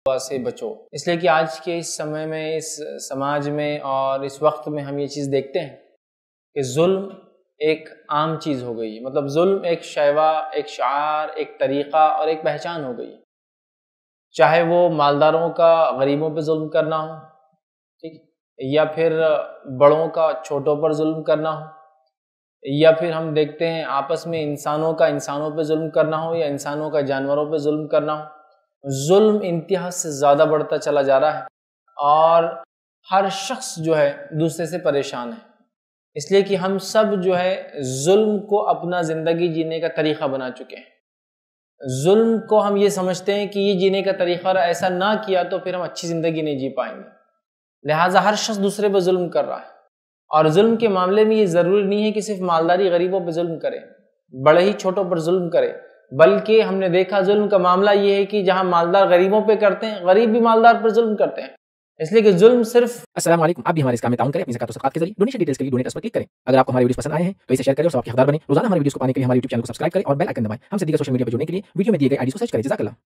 سے بچو، اس لیے کہ آج کے اس سمے میں، اس سماج میں اور اس وقت میں ہم یہ چیز دیکھتے ہیں کہ ظلم ایک عام چیز ہو گئی ہے۔ مطلب ظلم ایک شیوا، ایک شعار، ایک طریقہ اور ایک پہچان ہو گئی، چاہے وہ مالداروں کا غریبوں پہ ظلم کرنا ہو، ٹھیک، یا پھر بڑوں کا چھوٹوں پر ظلم کرنا ہو، یا پھر ہم دیکھتے ہیں آپس میں انسانوں کا انسانوں پہ ظلم کرنا ہو، یا انسانوں کا جانوروں پہ ظلم کرنا ہو۔ ظلم انتہا سے زیادہ بڑھتا چلا جا رہا ہے اور ہر شخص جو ہے دوسرے سے پریشان ہے، اس لیے کہ ہم سب جو ہے ظلم کو اپنا زندگی جینے کا طریقہ بنا چکے ہیں۔ ظلم کو ہم یہ سمجھتے ہیں کہ یہ جینے کا طریقہ، اور ایسا نہ کیا تو پھر ہم اچھی زندگی نہیں جی پائیں گے، لہٰذا ہر شخص دوسرے پہ ظلم کر رہا ہے۔ اور ظلم کے معاملے میں یہ ضروری نہیں ہے کہ صرف مالداری غریبوں پہ ظلم کرے، بڑے ہی چھوٹوں پر ظلم کرے، بلکہ ہم نے دیکھا ظلم کا معاملہ یہ ہے کہ جہاں مالدار غریبوں پہ کرتے ہیں، غریب بھی مالدار پر ظلم کرتے ہیں، اس لیے کہ ظلم صرف… السلام علیکم، آپ بھی ہمارے اس کام میں تعاون کریں، اپنی زکات و صدقات کے ذریعے ڈونیشن ڈیٹیلز کے لیے ڈونیٹ پر کلک کریں۔ اگر آپ کو ہمارے ویڈیوز پسند آئے ہیں تو اسے شیئر کریں اور ثواب کے حقدار بنیں۔ روزانہ ہمارے ویڈیوز کو پانے کے لیے ہمارے یوٹیوب چینل کو سبسکرائب کریں اور بیل آئکن دبائیں۔ ہم سے دیگر سوشل میڈیا پر جڑنے کے لیے ویڈیو میں دیے گئے آئی ڈی کو سرچ کریں۔ جزاک اللہ۔